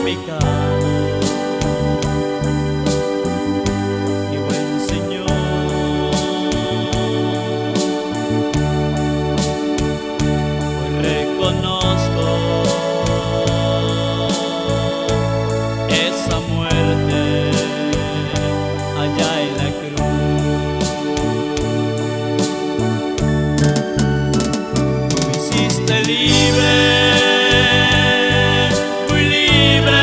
pecado. Mi buen Señor, hoy reconozco esa muerte allá en la cruz. Tú me hiciste libre, muy libre,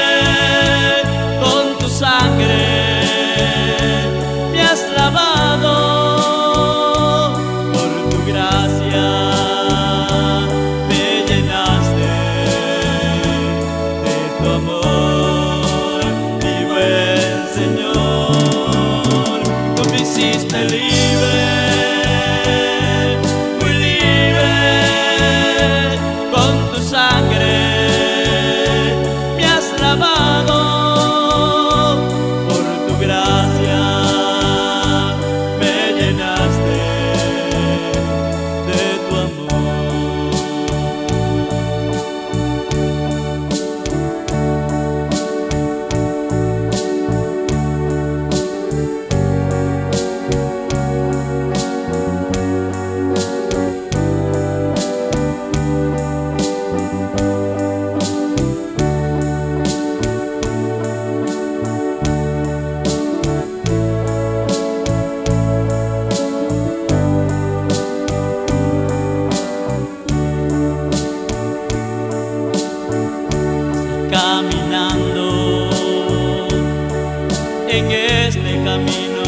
con tu sangre me has lavado, por tu gracia me llenaste de tu amor, mi buen Señor. Tú me hiciste libre, muy libre, con tu sangre me has lavado, por tu gracia me llenaste de tu amor. Caminando en este camino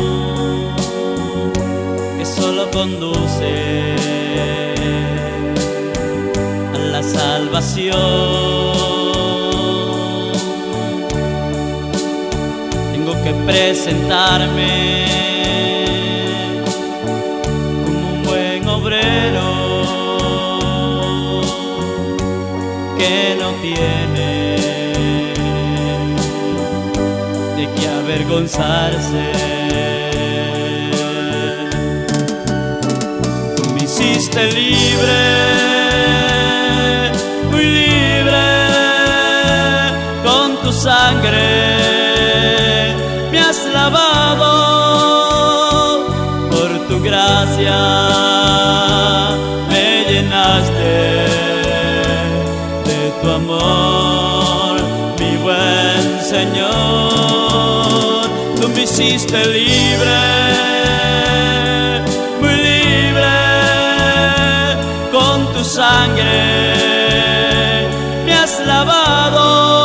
que solo conduce a la salvación. Tengo que presentarme como un buen obrero que no tiene de qué avergonzarse. Tú me hiciste libre, muy libre, con tu sangre me has lavado, por tu gracia me llenaste de tu amor, mi buen Señor. Tú me hiciste libre, muy libre, con tu sangre me has lavado,